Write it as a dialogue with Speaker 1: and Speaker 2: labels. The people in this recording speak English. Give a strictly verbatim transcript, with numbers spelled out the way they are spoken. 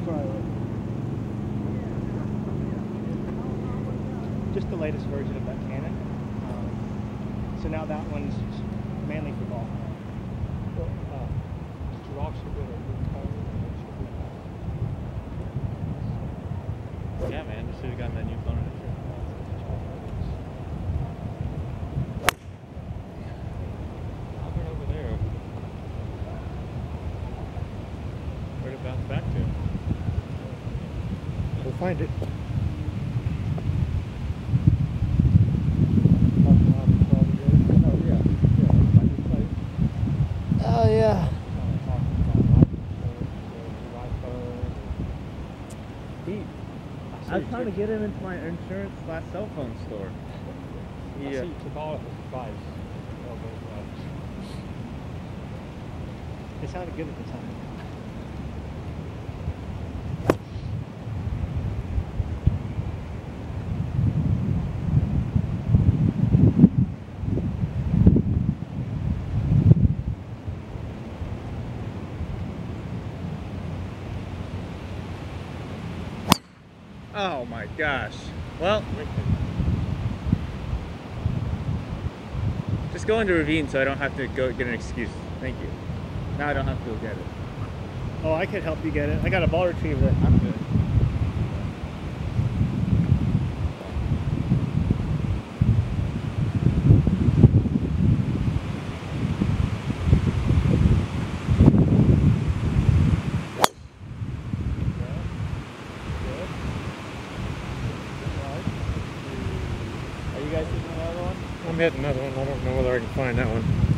Speaker 1: Just the latest version of that cannon. Um, so now that one's mainly for golf.
Speaker 2: Well, uh, rocks are good.
Speaker 3: Yeah, man, just should have gotten that new phone. Over there. Where'd it bounce back to?
Speaker 2: We'll find it.
Speaker 3: Oh yeah. He, I was trying to get him into my insurance slash cell phone store.
Speaker 2: Yeah. I see you took all of his advice.
Speaker 1: It sounded good at the time.
Speaker 3: Oh my gosh. Well, just go into ravine so I don't have to go get an excuse. Thank you. Now I don't have to go get it.
Speaker 1: Oh, I could help you get it. I got a ball retriever.
Speaker 3: I'm good.
Speaker 2: I'm hitting another one. I don't know whether I can find that one.